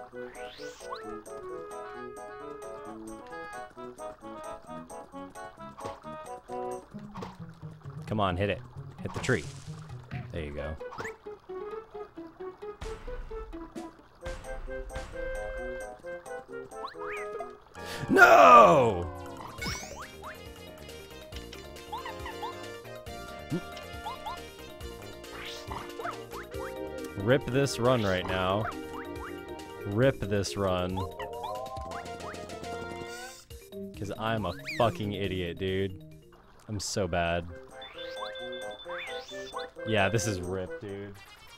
Come on, hit it. Hit the tree. There you go. No! Rip this run right now. Rip this run. Because I'm a fucking idiot, dude. I'm so bad. Yeah, this is rip, dude.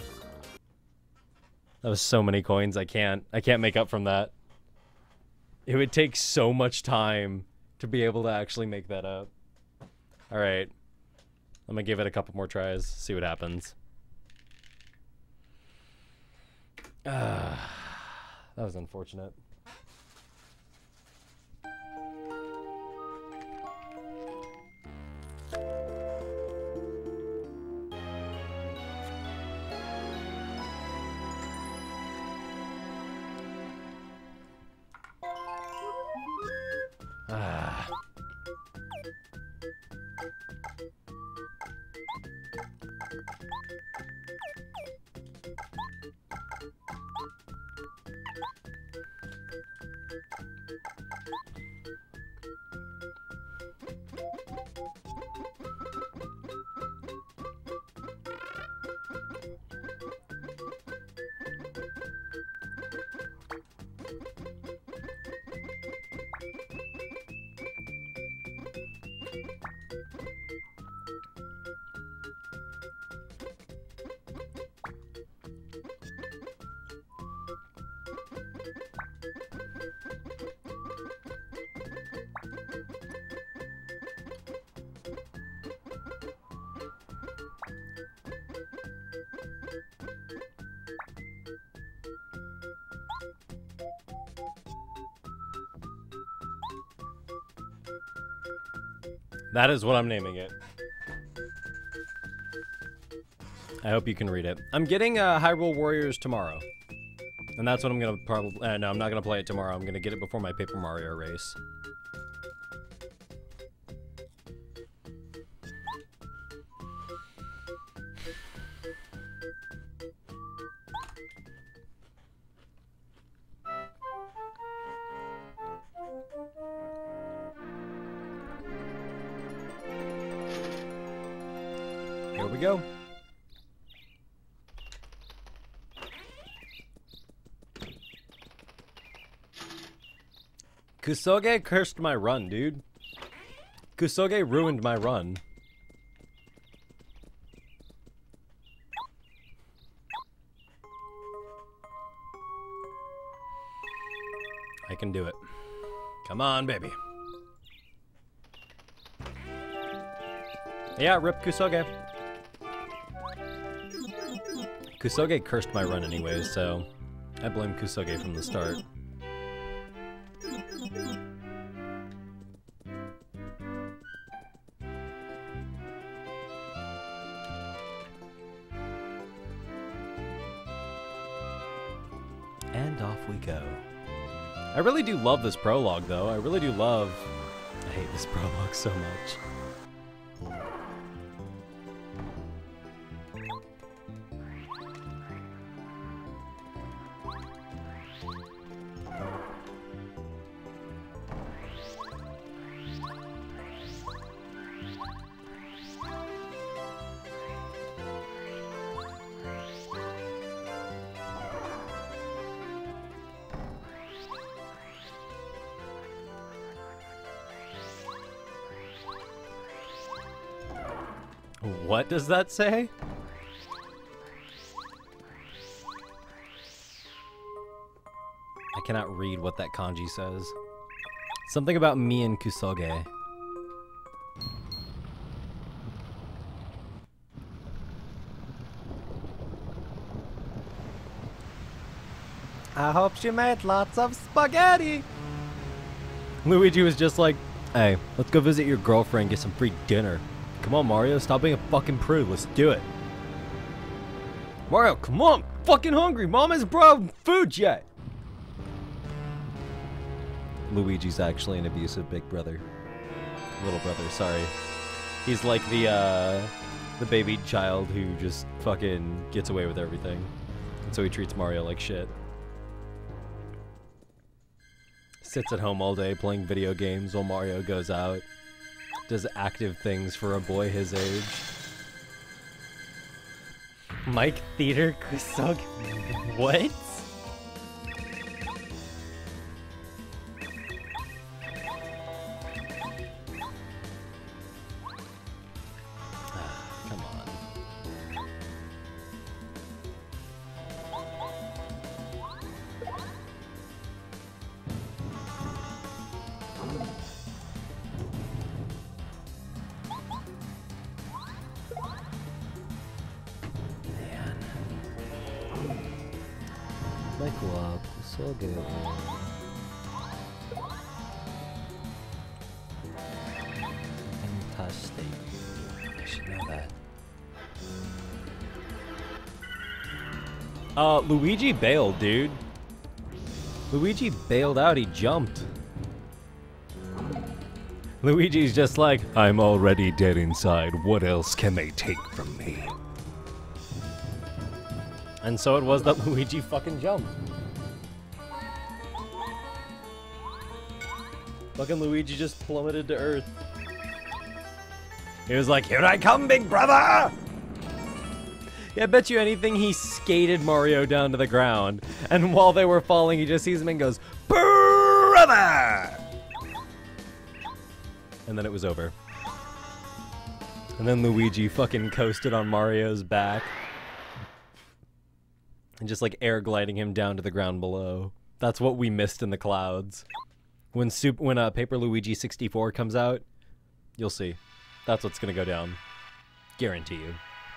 That was so many coins. I can't make up from that. It would take so much time to be able to actually make that up. All right. I'm gonna give it a couple more tries, see what happens. That was unfortunate. That is what I'm naming it. I hope you can read it. I'm getting Hyrule Warriors tomorrow. And that's what I'm gonna probably... no, I'm not gonna play it tomorrow. I'm gonna get it before my Paper Mario race. Here we go. Kusoge cursed my run, dude. Kusoge ruined my run. I can do it. Come on, baby. Yeah, rip Kusoge. Kusoge cursed my run anyways, so I blame Kusoge from the start. And off we go. I really do love this prologue, though. I really do love... I hate this prologue so much. What does that say? I cannot read what that kanji says. Something about me and Kusoge. I hope she made lots of spaghetti. Luigi was just like, hey, let's go visit your girlfriend and get some free dinner. Come on, Mario, stop being a fucking prude. Let's do it. Mario, come on. I'm fucking hungry. Mom hasn't brought food yet. Luigi's actually an abusive big brother. Little brother, sorry. He's like the baby child who just fucking gets away with everything. And so he treats Mario like shit. Sits at home all day playing video games while Mario goes out. Does active things for a boy his age. Mike Theater Kusog. What? Come on. So good. Fantastic. I should know that. Luigi bailed, dude. Luigi bailed out, he jumped. Luigi's just like, I'm already dead inside, what else can they take from me? And so it was that Luigi fucking jumped. Fucking Luigi just plummeted to earth. He was like, here I come, big brother! Yeah, I bet you anything he skated Mario down to the ground. And while they were falling, he just sees him and goes, brother! And then it was over. And then Luigi fucking coasted on Mario's back. And just like air gliding him down to the ground below. That's what we missed in the clouds. When Paper Luigi 64 comes out, you'll see. That's what's gonna go down. Guarantee you.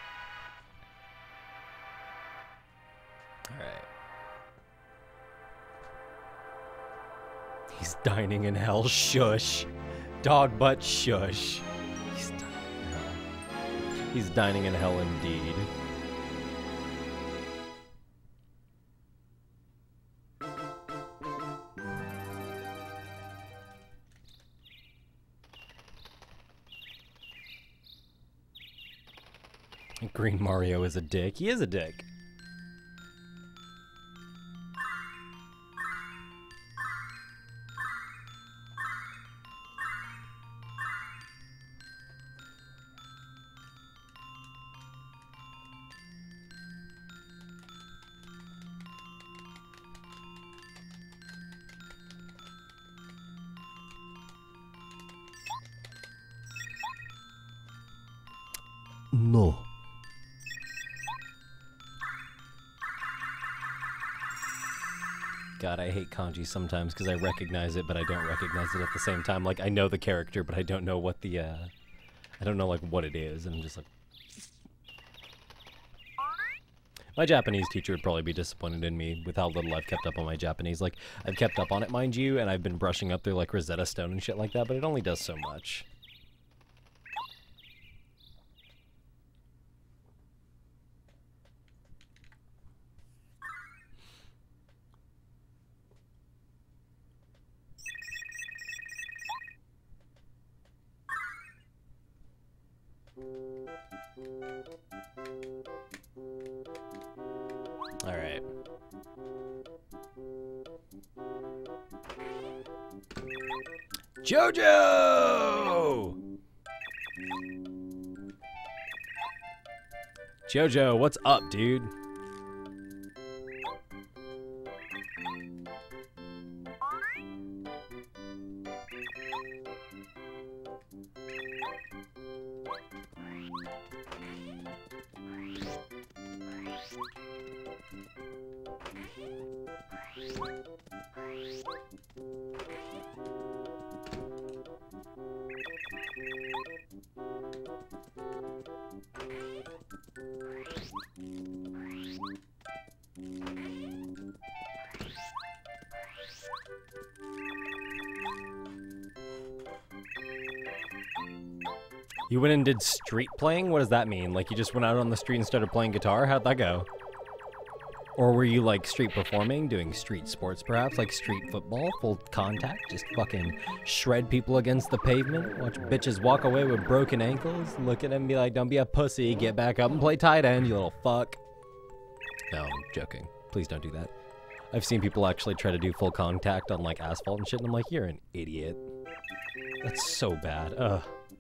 Alright. He's dining in hell. Shush. Dog butt shush. He's dining in hell. He's dining in hell indeed. Green Mario is a dick. He is a dick. No. God, I hate kanji sometimes because I recognize it, but I don't recognize it at the same time. Like, I know the character, but I don't know what the, I don't know, like, what it is, and I'm just like... My Japanese teacher would probably be disappointed in me with how little I've kept up on my Japanese. Like, I've kept up on it, mind you, and I've been brushing up through, like, Rosetta Stone and shit like that, but it only does so much. Alright. Jojo! Jojo, what's up, dude? You went and did street playing? What does that mean? Like you just went out on the street and started playing guitar? How'd that go? Or were you like street performing, doing street sports perhaps, like street football, full contact, just fucking shred people against the pavement, watch bitches walk away with broken ankles, look at them and be like, don't be a pussy, get back up and play tight end, you little fuck. No, I'm joking. Please don't do that. I've seen people actually try to do full contact on like asphalt and shit, and I'm like, you're an idiot. That's so bad. Ugh.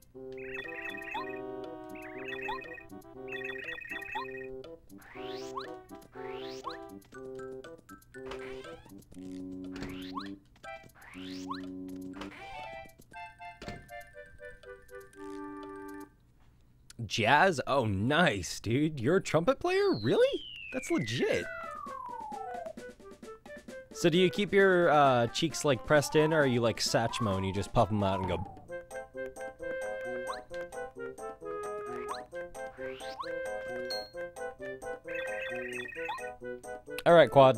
Jazz? Oh, nice, dude. You're a trumpet player? Really? That's legit. So do you keep your cheeks like pressed in, or are you like Satchmo and you just puff them out and go? All right, Quad.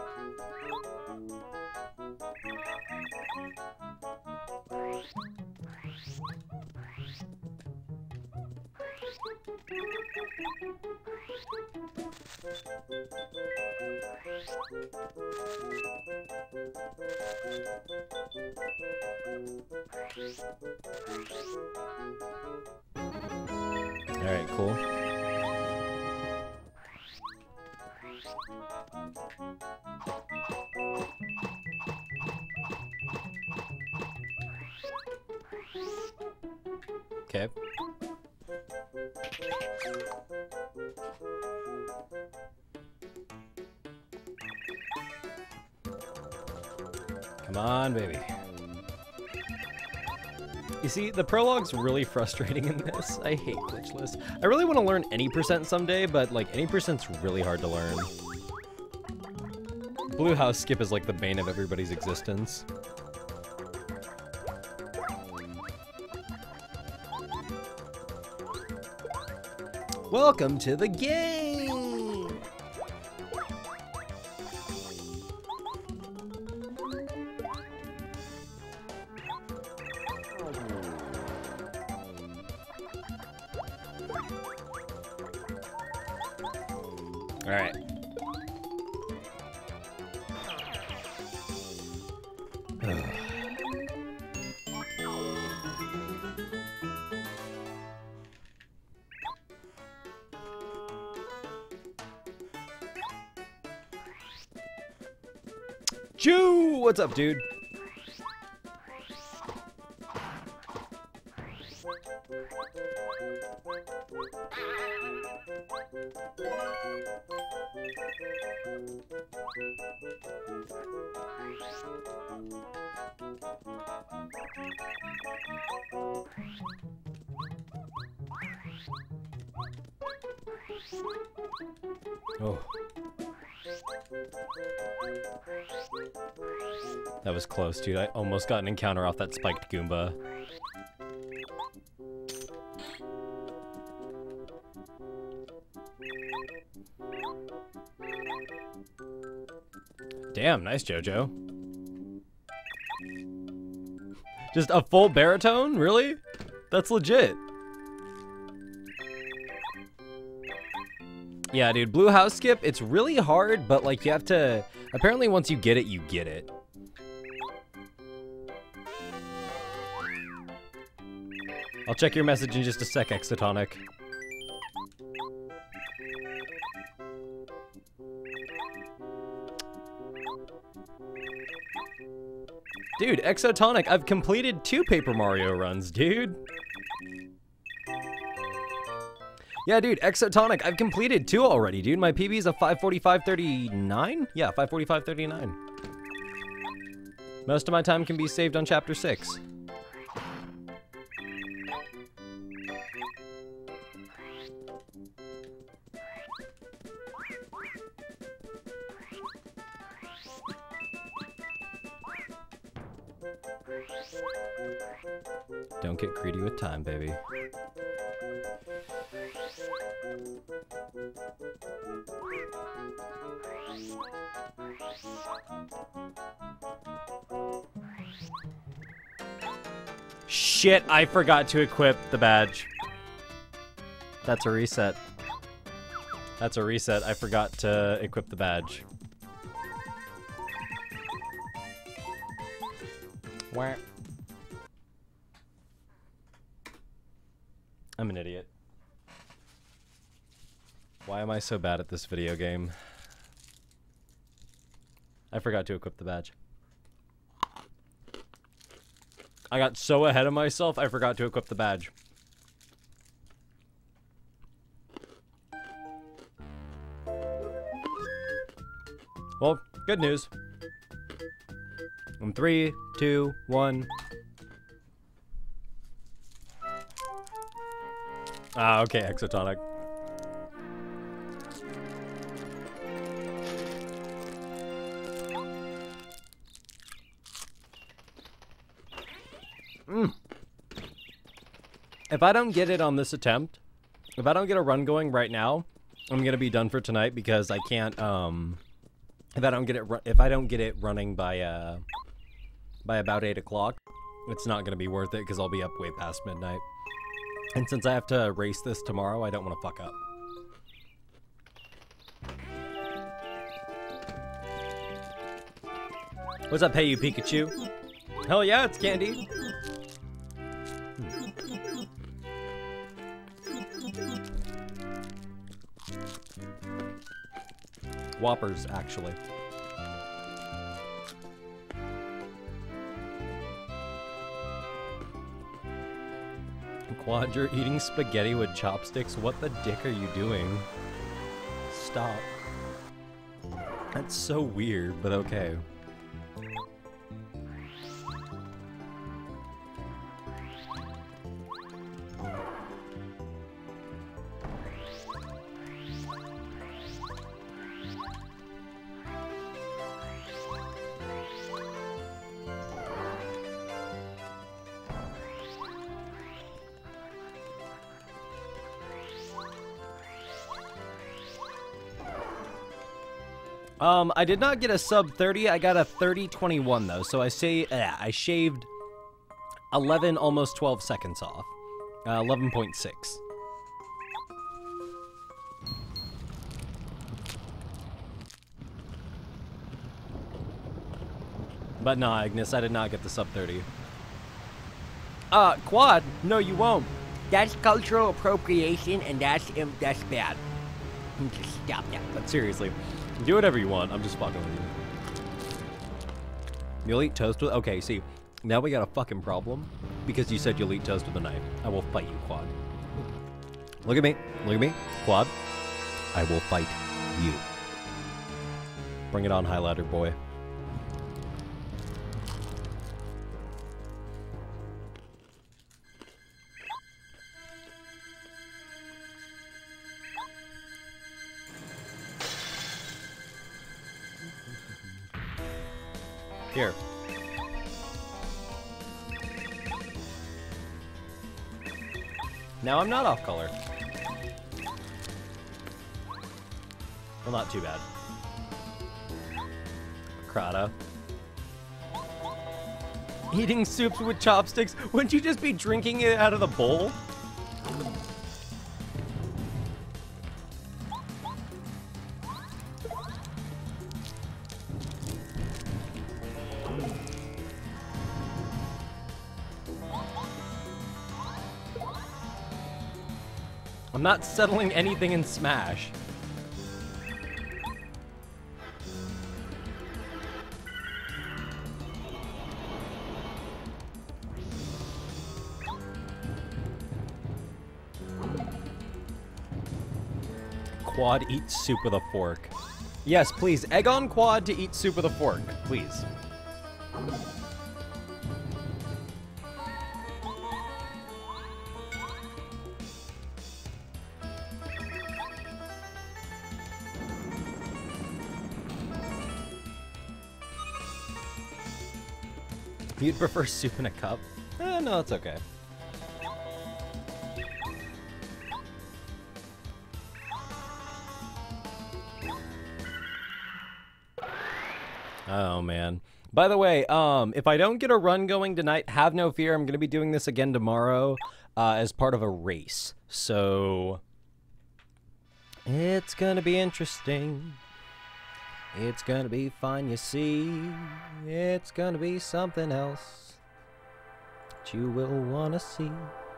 All right, cool. Okay. Come on, baby. You see, the prologue's really frustrating in this. I hate glitchless. I really want to learn any percent someday, but like any percent's really hard to learn. Blue House skip is like the bane of everybody's existence. Welcome to the game! All right. Jew, what's up, dude? Oh. That was close, dude. I almost got an encounter off that spiked Goomba. Damn, nice, JoJo. Just a full baritone? Really? That's legit. Yeah, dude, Blue House skip, it's really hard, but like you have to... Apparently once you get it, you get it. I'll check your message in just a sec, Exotonic. Dude, Exotonic, I've completed 2 Paper Mario runs, dude. Yeah, dude, Exotonic, I've completed 2 already, dude. My PB's a 5:45:39? Yeah, 5:45:39. Most of my time can be saved on Chapter 6. Don't get greedy with time, baby. Shit, I forgot to equip the badge. That's a reset. That's a reset. I forgot to equip the badge. Wah. I'm an idiot. Why am I so bad at this video game? I forgot to equip the badge. I got so ahead of myself, I forgot to equip the badge. Well, good news. In 3, 2, 1. Ah, okay, Exotonic. If I don't get it on this attempt, if I don't get a run going right now, I'm gonna be done for tonight because I can't. If I don't get it running by about 8 o'clock, it's not gonna be worth it because I'll be up way past midnight. And since I have to race this tomorrow, I don't want to fuck up. What's up, Hey You Pikachu? Hell yeah, it's Candy. Whoppers, actually. Quad, you're eating spaghetti with chopsticks? What the dick are you doing? Stop. That's so weird, but okay. I did not get a sub 30. I got a 30-21 though, so I shaved 11, almost 12 seconds off. 11.6. But nah, Ignis, I did not get the sub 30. Quad, no, you won't. That's cultural appropriation, and that's bad. Just stop that. But seriously, do whatever you want. I'm just fucking with you. You'll eat toast with... Okay, see, now we got a fucking problem because you said you'll eat toast with a knife. I will fight you, Quad. Look at me. Look at me. Quad, I will fight you. Bring it on, Highlighter boy. Here. Now I'm not off color. Well, not too bad. Crata. Eating soups with chopsticks? Wouldn't you just be drinking it out of the bowl? I'm not settling anything in Smash. Quad eats soup with a fork. Yes, please. Egg on Quad to eat soup with a fork, please. You'd prefer soup in a cup? No, it's okay. Oh, man. By the way, if I don't get a run going tonight, have no fear. I'm going to be doing this again tomorrow as part of a race. So, It's gonna be interesting. It's gonna be fun, you see. It's gonna be something else that you will wanna see.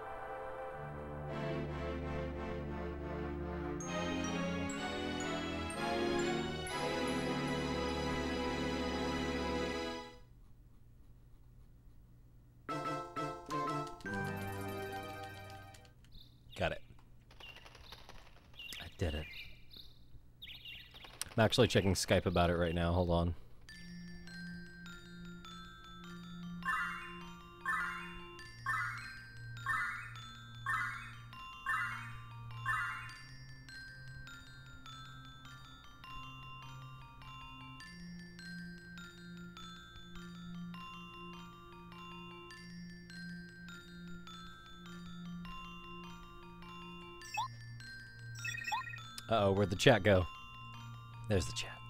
Got it. I did it. I'm actually checking Skype about it right now. Hold on. Uh-oh, where'd the chat go? There's the chat.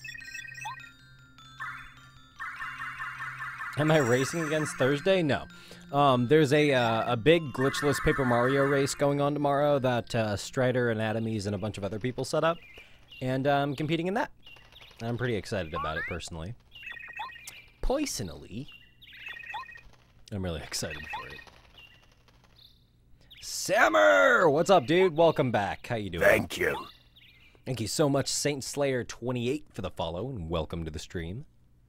Am I racing against Thursday? No. There's a big glitchless Paper Mario race going on tomorrow that Strider and Atomies and a bunch of other people set up. And I'm competing in that. I'm pretty excited about it, personally. Personally, I'm really excited for it. Sammer! What's up, dude? Welcome back. How you doing? Thank you. Thank you so much, Saint Slayer 28 for the follow, and welcome to the stream.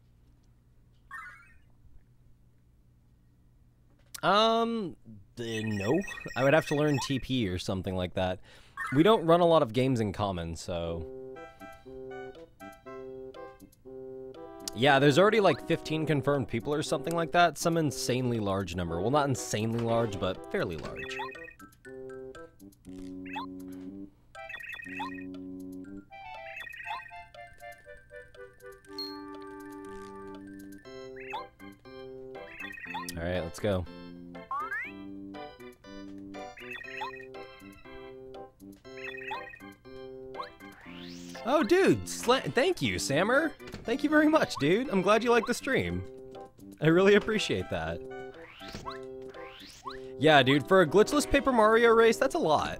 No. I would have to learn TP or something like that. We don't run a lot of games in common, so... Yeah, there's already like 15 confirmed people or something like that. Some insanely large number. Well, not insanely large, but fairly large. Alright, let's go. Oh, dude! Thank you, Sammer! Thank you very much, dude. I'm glad you like the stream. I really appreciate that. Yeah, dude, for a glitchless Paper Mario race, that's a lot.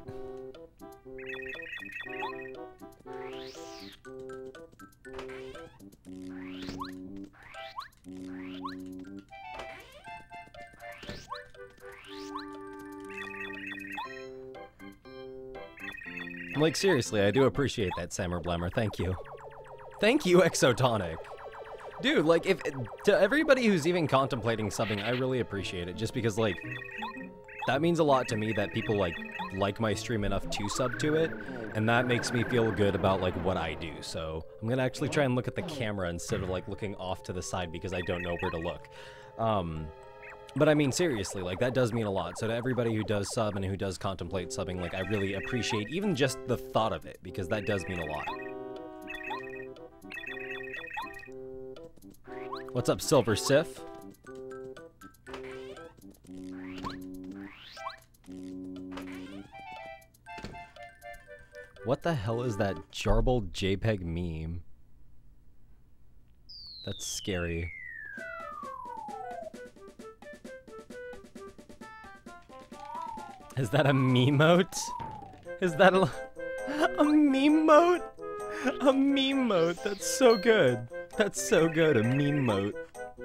Like, seriously, I do appreciate that, Sammer Blammer. Thank you. Thank you, Exotonic. Dude, like, to everybody who's even contemplating subbing, I really appreciate it, just because, like, that means a lot to me that people, like my stream enough to sub to it, and that makes me feel good about, like, what I do. So I'm gonna actually try and look at the camera instead of, like, looking off to the side because I don't know where to look. But I mean, seriously, like, that does mean a lot. So to everybody who does sub and who does contemplate subbing, like, I really appreciate even just the thought of it, because that does mean a lot. What's up, Silver Sif? What the hell is that jarbled JPEG meme? That's scary. Is that a memote? Is that a memote? A memote. That's so good. That's so good. A memote.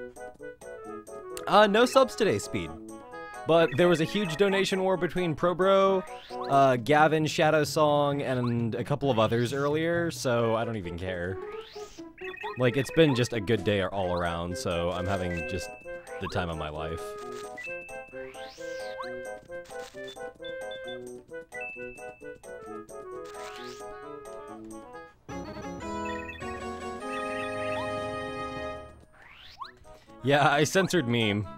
No subs today, Speed. But there was a huge donation war between Probro, Gavin, Shadow Song, and a couple of others earlier, so I don't even care. Like, it's been just a good day all around, so I'm having just the time of my life. Yeah, I censored meme.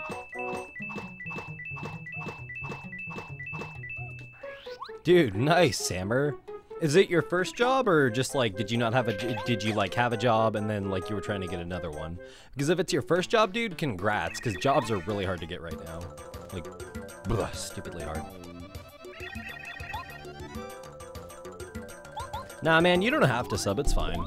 Dude, nice, Sammer. Is it your first job, or just like, did you like have a job and then like you were trying to get another one? Because if it's your first job, dude, congrats, because jobs are really hard to get right now. Like, bleh, stupidly hard. Nah, man, you don't have to sub, it's fine.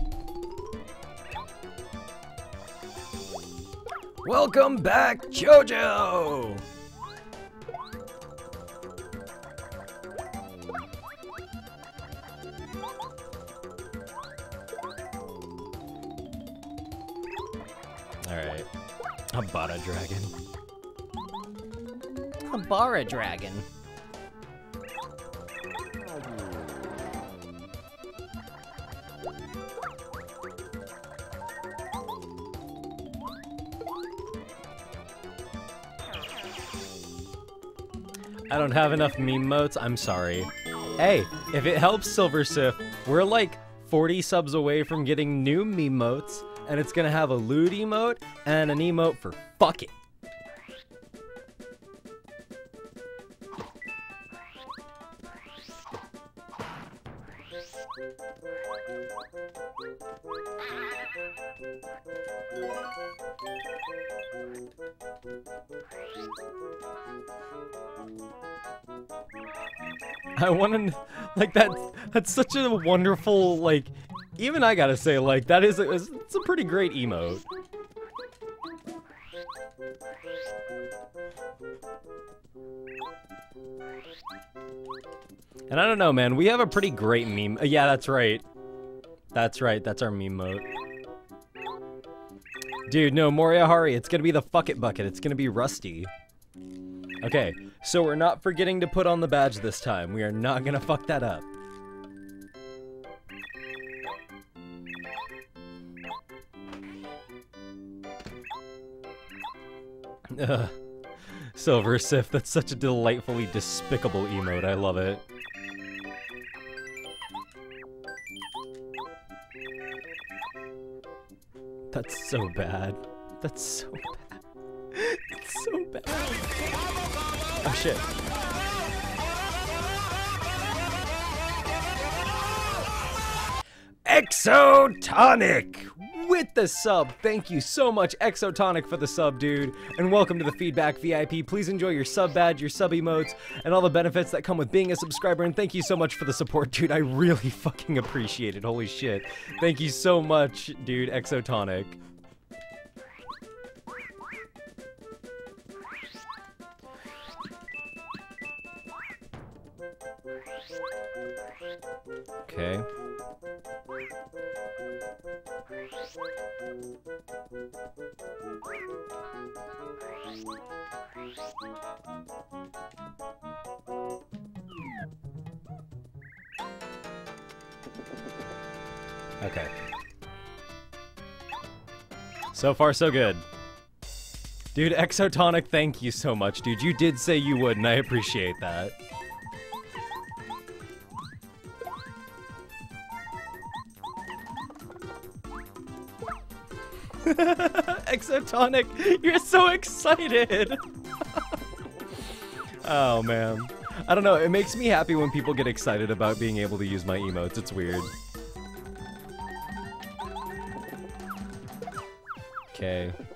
Welcome back, Jojo! Alright. A Bara Dragon. A Bara Dragon. I don't have enough meme motes. I'm sorry. Hey, if it helps, Silver Sif, we're like 40 subs away from getting new meme motes, and it's gonna have a lewd emote and an emote for fuck it. I want to, like, that's such a wonderful, like, even I gotta say, like, that is, it's a pretty great emote. And I don't know, man, we have a pretty great meme. Yeah, that's right. That's right, that's our meme mode. Dude, no, Moriahari, it's gonna be the fuck it bucket. It's gonna be Rusty. Okay, so we're not forgetting to put on the badge this time. We are not gonna fuck that up. Ugh. Silver Sif, that's such a delightfully despicable emote. I love it. That's so bad. That's so bad. It's so bad. Oh shit. Exotonic with the sub. Thank you so much, Exotonic, for the sub, dude. And welcome to the Feedback VIP. Please enjoy your sub badge, your sub emotes, and all the benefits that come with being a subscriber. And thank you so much for the support, dude. I really fucking appreciate it. Holy shit. Thank you so much, dude, Exotonic. Okay. Okay. So far, so good. Dude, Exotonic, thank you so much, dude. You did say you would, and I appreciate that. Exotonic, you're so excited! Oh, man. I don't know, it makes me happy when people get excited about being able to use my emotes. It's weird. Okay.